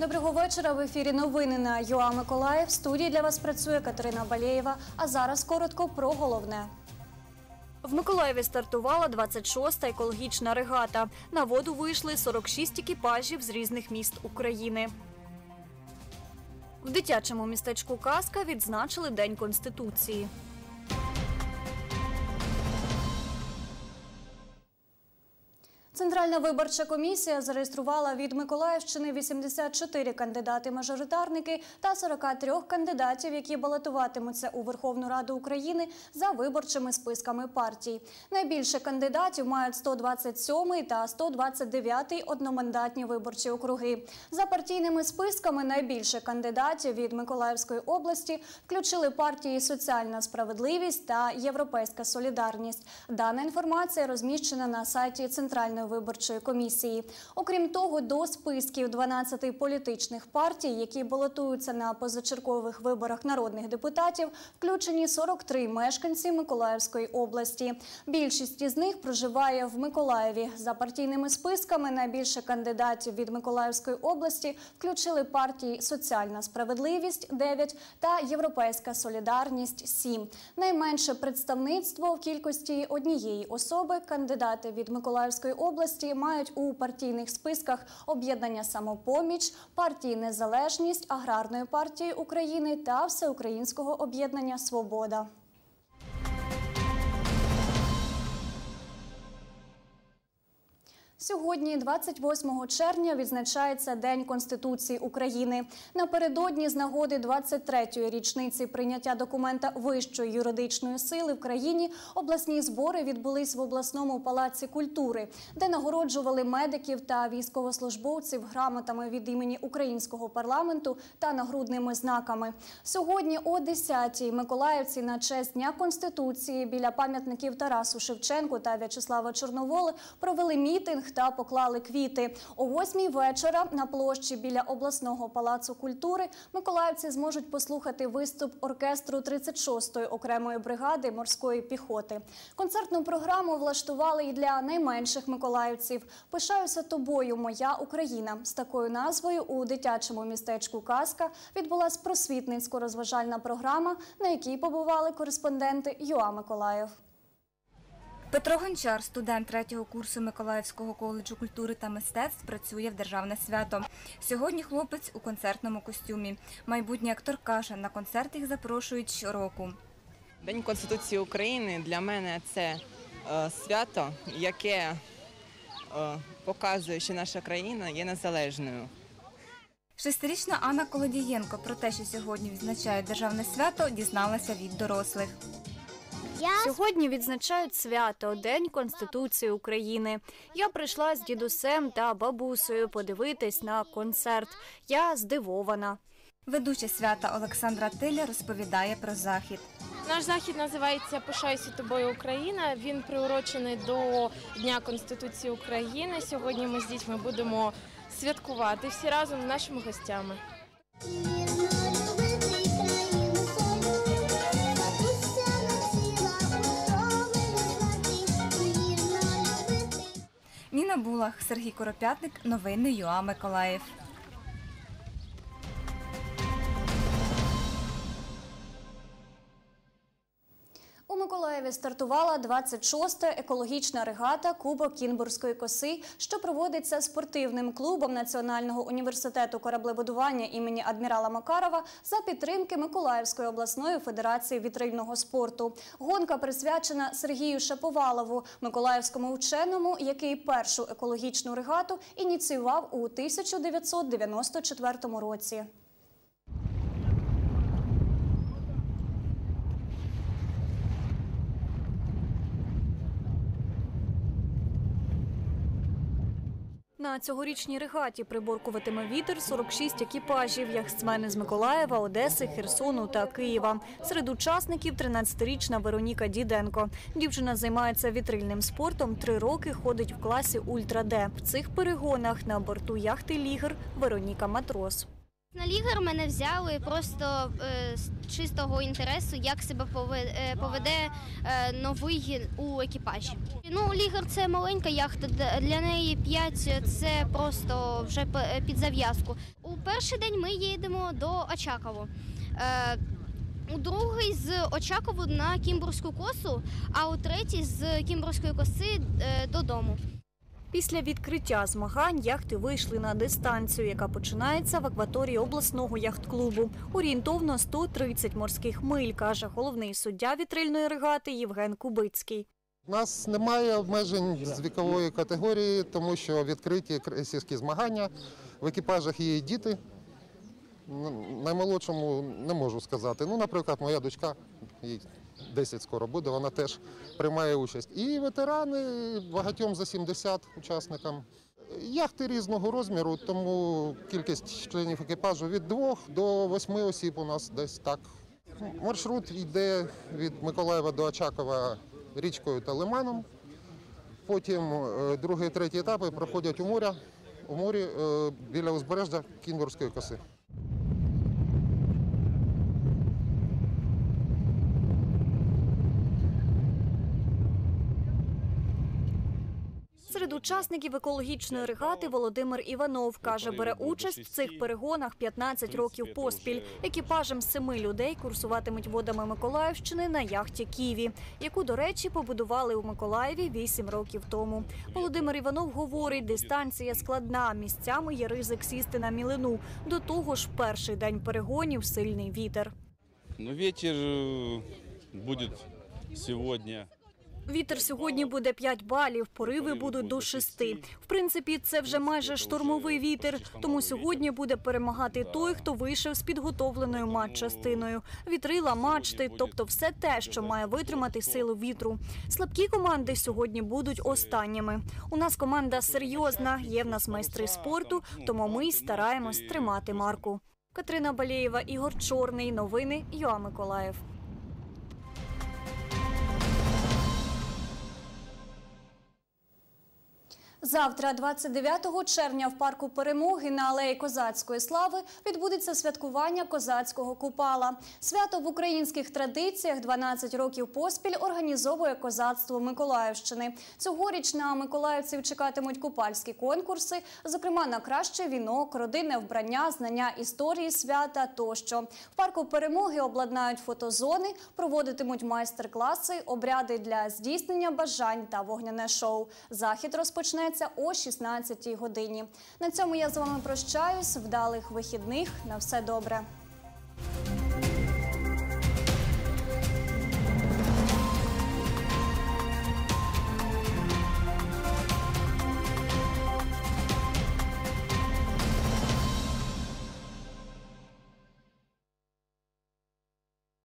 Доброго вечора. В ефірі новини на ЮА Миколаїв. В студії для вас працює Катерина Балєєва. А зараз коротко про головне. В Миколаєві стартувала 26-та екологічна регата. На воду вийшли 46 екіпажів з різних міст України. В дитячому містечку «Казка» відзначили День Конституції. Центральна виборча комісія зареєструвала від Миколаївщини 84 кандидати-мажоритарники та 43 кандидатів, які балотуватимуться у Верховну Раду України за виборчими списками партій. Найбільше кандидатів мають 127-й та 129-й одномандатні виборчі округи. За партійними списками найбільше кандидатів від Миколаївської області включили партії «Соціальна справедливість» та «Європейська солідарність». Дана інформація розміщена на сайті Центральної виборчої комісії. Окрім того, до списків 12 політичних партій, які балотуються на позачергових виборах народних депутатів, включені 43 мешканці Миколаївської області. Більшість із них проживає в Миколаєві. За партійними списками найбільше кандидатів від Миколаївської області включили партії «Соціальна справедливість» – 9 та «Європейська солідарність» – 7. Найменше представництво в кількості однієї особи кандидати від Миколаївської області мають у партійних списках об'єднання «Самопоміч», партії «Незалежність», Аграрної партії України та Всеукраїнського об'єднання «Свобода». Сьогодні, 28 червня, відзначається День Конституції України. Напередодні з нагоди 23-ї річниці прийняття документа вищої юридичної сили в країні обласні збори відбулись в обласному палаці культури, де нагороджували медиків та військовослужбовців грамотами від імені українського парламенту та нагрудними знаками. Сьогодні о 10-й миколаївці на честь Дня Конституції біля пам'ятників Тарасу Шевченку та В'ячеслава Чорновола провели мітинг та поклали квіти. О 8-й вечора на площі біля обласного палацу культури миколаївці зможуть послухати виступ оркестру 36-ї окремої бригади морської піхоти. Концертну програму влаштували і для найменших миколаївців. «Пишаюся тобою, моя Україна». З такою назвою у дитячому містечку «Казка» відбулась просвітницько-розважальна програма, на якій побували кореспонденти ЮА Миколаїв. Петро Гончар, студент 3-го курсу Миколаївського коледжу культури та мистецтв, працює в Державне свято. Сьогодні хлопець у концертному костюмі. Майбутній актор каже, на концерт їх запрошують щороку. День Конституції України для мене – це свято, яке показує, що наша країна є незалежною. 6-річна Анна Колодієнко про те, що сьогодні відзначають Державне свято, дізналася від дорослих. Сьогодні відзначають свято – День Конституції України. Я прийшла з дідусем та бабусею подивитись на концерт. Я здивована. Ведуча свята Олександра Тиля розповідає про захід. Наш захід називається «Пишаюся тобою, Україна». Він приурочений до Дня Конституції України. Сьогодні ми з дітьми будемо святкувати всі разом з нашими гостями. Ніна Булах, Сергій Коропятник, новини ЮА Миколаїв. У Миколаєві стартувала 26-та екологічна регата «Кубок Кінбурзької коси», що проводиться спортивним клубом Національного університету кораблебудування імені адмірала Макарова за підтримки Миколаївської обласної федерації вітрильного спорту. Гонка присвячена Сергію Шаповалову, миколаївському вченому, який першу екологічну регату ініціював у 1994 році. На цьогорічній регаті приборкуватиме вітер 46 екіпажів, яхтсмени з Миколаєва, Одеси, Херсону та Києва. Серед учасників 13-річна Вероніка Діденко. Дівчина займається вітрильним спортом, 3 роки ходить в класі «Ультра Д». В цих перегонах на борту яхти «Лігр» Вероніка матрос. На лігер мене взяли просто з чистого інтересу, як себе поведе новий у екіпажі. Ну, лігер – це маленька яхта, для неї 5 – це просто вже під зав'язку. У перший день ми їдемо до Очакова. У другий з Очакову на Кімбурську косу, а у третій з Кімбурської коси додому. Після відкриття змагань яхти вийшли на дистанцію, яка починається в акваторії обласного яхт-клубу. Орієнтовно 130 морських миль, каже головний суддя вітрильної регати Євген Кубицький. У нас немає обмежень з вікової категорії, тому що відкриті крейсерські змагання, в екіпажах є і діти. Наймолодшому не можу сказати. Ну, наприклад, моя дочка, їй 10 скоро буде, вона теж приймає участь. І ветерани, багатьом за 70 учасникам. Яхти різного розміру, тому кількість членів екіпажу від 2 до 8 осіб у нас десь так. Маршрут йде від Миколаєва до Очакова річкою та лиманом. Потім другий і третій етапи проходять у морі біля узбережжя Кімбурської коси. Серед учасників екологічної регати Володимир Іванов каже, бере участь в цих перегонах 15 років поспіль. Екіпажем з 7 людей курсуватимуть водами Миколаївщини на яхті «Ківі», яку, до речі, побудували у Миколаєві 8 років тому. Володимир Іванов говорить, дистанція складна, місцями є ризик сісти на мілину. До того ж, в перший день перегонів сильний вітер. Вітер буде сьогодні. Вітер сьогодні буде 5 балів, пориви будуть до 6. В принципі, це вже майже штормовий вітер, тому сьогодні буде перемагати той, хто вийшов з підготовленою матч-частиною. Вітрила, мачти, тобто все те, що має витримати силу вітру. Слабкі команди сьогодні будуть останніми. У нас команда серйозна, є в нас майстри спорту, тому ми стараємось тримати марку. Катерина Балєєва, Ігор Чорний. Новини ЮА Миколаїв. Завтра, 29 червня, в парку Перемоги на алеї Козацької слави відбудеться святкування козацького купала. Свято в українських традиціях 12 років поспіль організовує козацтво Миколаївщини. Цьогоріч на миколаївців чекатимуть купальські конкурси, зокрема на краще вінок, родинне вбрання, знання історії свята тощо. В парку Перемоги обладнають фотозони, проводитимуть майстер-класи, обряди для здійснення бажань та вогняне шоу. Захід розпочнеться о 16-й годині. На цьому я з вами прощаюсь. Вдалих вихідних. На все добре.